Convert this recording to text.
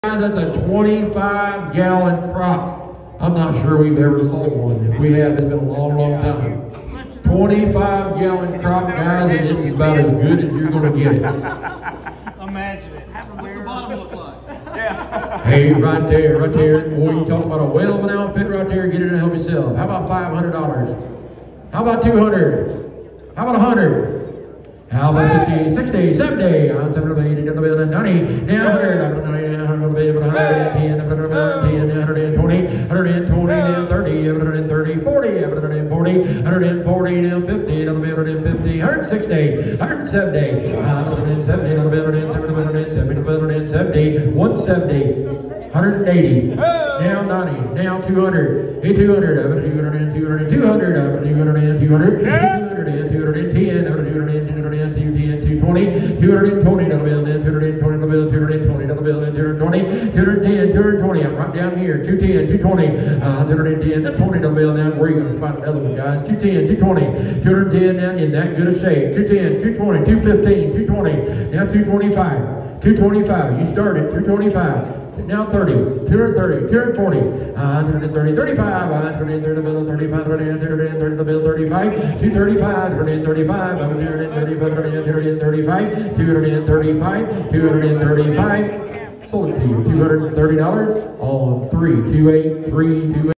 That's a 25-gallon crock. I'm not sure we've ever sold one. If we have, it's been a long, long time. 25-gallon crock, guys, and it's about as good as you're going to get it. Imagine it. What's the bottom look like? Yeah. Hey, right there. Boy, you talk about a whale of an outfit right there. Get it and help yourself. How about $500? How about $200? How about $100? How about 50, 60, 70, 70, 80, 90, now 100, 110, 120, 130, 130, 40, 140, 140, now 50, 150, 160, 170, 170, 170, 170, 180, now 90, now 200, 200, 200, 200, 200, 200, 210, 220, 220 on the bill, then 220 on the bill, 220 on the bill, then 220, 210, 220. I'm right down here. 210, 220, 110, 20 on the bill. Now where are you going to find another one, guys? 210, 220, 210. Now in that good of shape. 210, 220, 215, 220. Now 225, 225. You started 225. Now 30, 230, 240, 130, 35, 130 the bill, 35, 130 the bill, 35, 235, 135, 135, 235, 235. Sold it to you, $230 on 3, 2, 8, 3, 2, 8.